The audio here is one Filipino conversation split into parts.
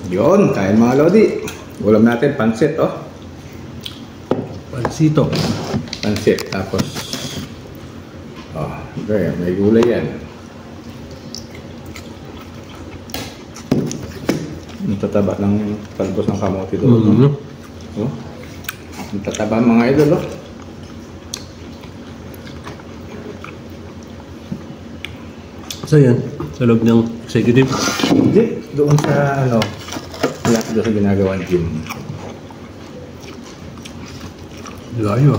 Yun, kain mga Lodi. Ulam natin, pansit, oh. Pansito. Pansit, tapos okay, may gulay yan. Ang tataba ng talbos ng kamote doon. Oh. Ang tataba mga idol, oh. So yan, sa loob ng executive. Hindi, doon sa ano, doon sa ginagawa ng gym. Layo.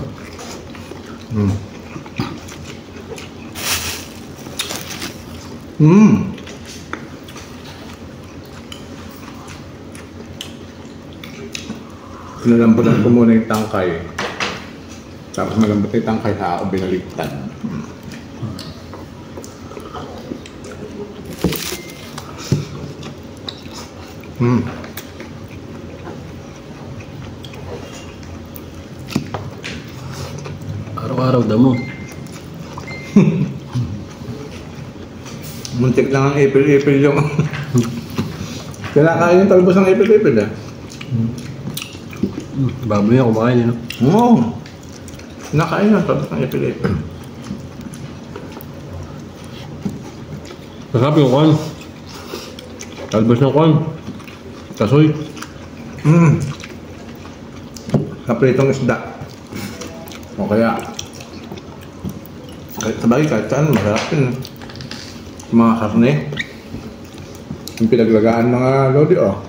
Pinalambutan ko muna yung tangkay. Tapos malambot yung tangkay sa ako binaligtad. Araw-araw damo. Muntik lang ang April yung kinakain yung talbos ng April ah. Baboy yan, kumakain yun. Oo. Kinakain yung talbos ng April. Masarap yung kwan. Talbos ng kwan. Kasoy. Kapritong isda. O kaya kahit sabagay kahit saan masarap yun. Mga karne. Yung pinaglagaan mga Lodi, oh.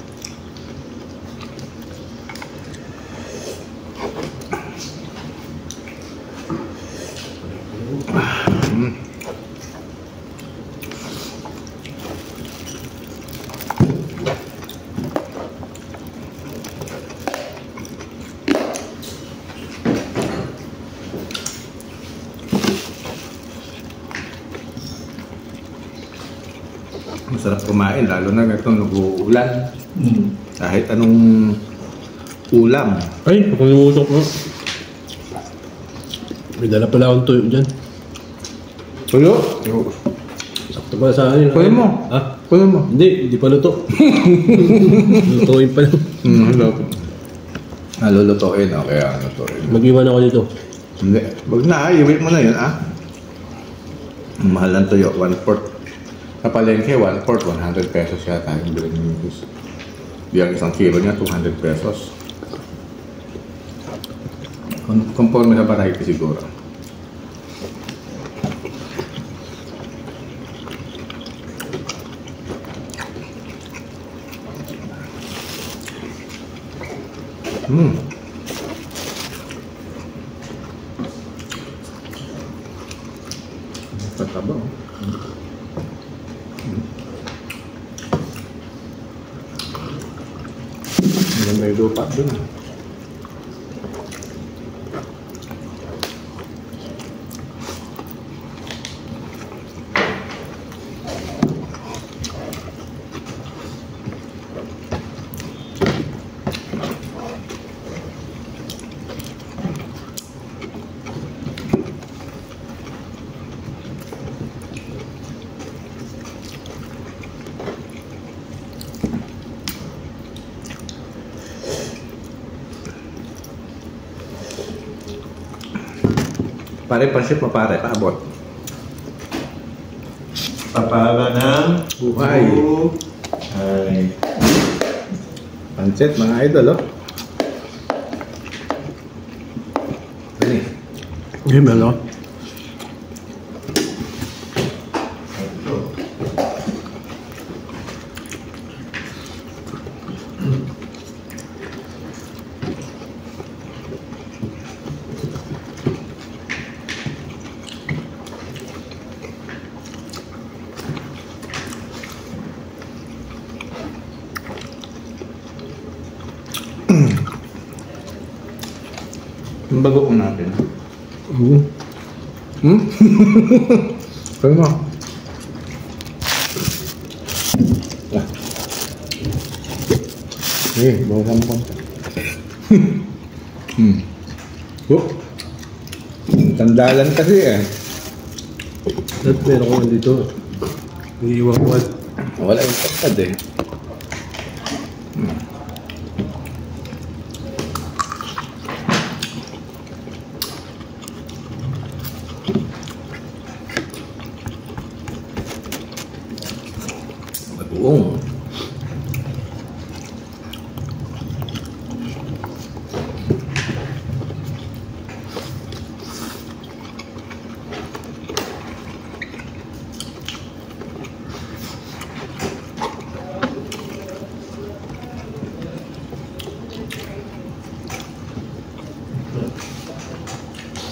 Masarap kumain, lalo na itong nag-uulan. Kahit anong ulam. Ay, nakalimutok mo. May dala pala akong tuyo dyan. Tuyo? Sakto pala sa akin. Kunin mo. Ha? Kunin mo. Hindi pa luto. Lutuin pa lang. Nalulutuin, o kaya lutuin. Mag-iwan ako dito. Hindi. Wag na, iwit mo na yun, ah. Mahal ng tuyo, 1/4. Kapalengke, 1/4, 100 pesos yata yung bilhin ng Mingus. Di ang isang kilo niya, 200 pesos. Conforme sa variety siguro. Tataba, oh. May lupa dun. Pare, pansit mo pare, paabot. Papala ng Buhay. Ay. Pansit, mga idol, oh. Ano eh? Okay, Melo. Ang bago ko natin. Kaya mo. Bawasan mo konti. Tandalan kasi eh. At meron ko dito. Iiwan ko. Wala yung kapad eh.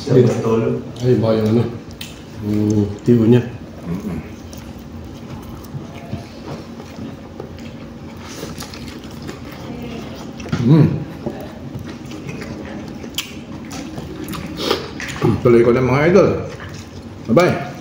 Siya matulog. Ay, ba yung ano? Yung tiyo niya. Tuloy ko na mga idol. Bye-bye.